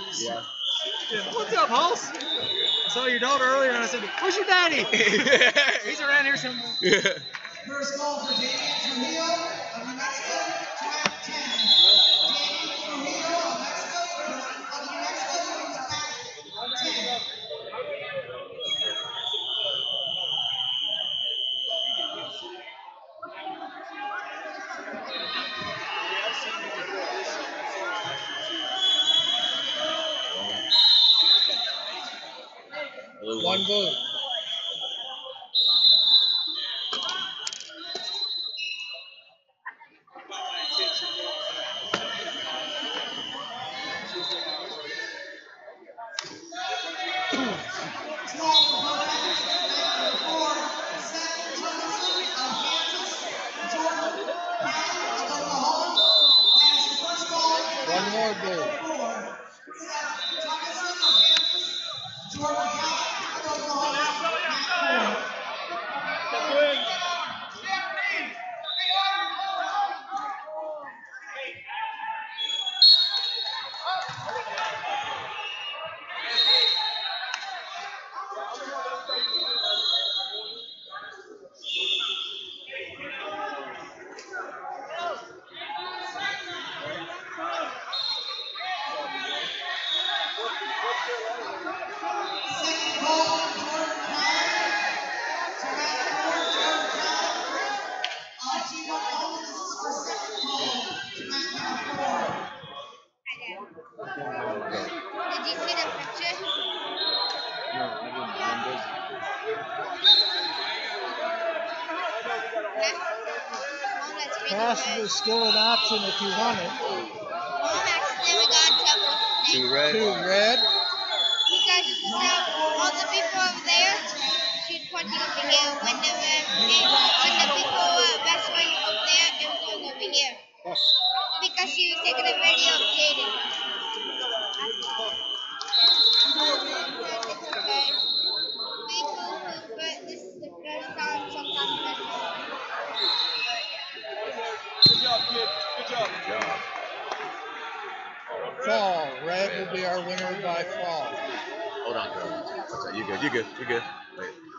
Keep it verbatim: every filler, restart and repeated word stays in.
Yeah. Yeah. What's up, Hoss? I saw your daughter earlier and I said, where's your daddy? He's around here somewhere. Yeah. First goal for Danny Trujillo of New Mexico, track ten. Danny Trujillo of Mexico, of New Mexico, track ten. One vote. One more goal. Did you see the picture? No, I didn't. I'm busy. Mom, that's really Pass good. is still an option if you want it. Mom accidentally got in trouble. Two red. Two red. Because she said all the people over there, she's pointing over here. When the, uh, when the people were wrestling over there, it was going over here. Because she was taking a video of Jaden. It's okay. We boo-hoo, but this is the first time sometimes wrestling. Good job, kid. Good job. Good job. Fall. Red will be our winner by fall. Hold on, girl. Okay, you good. You good. You good. Wait.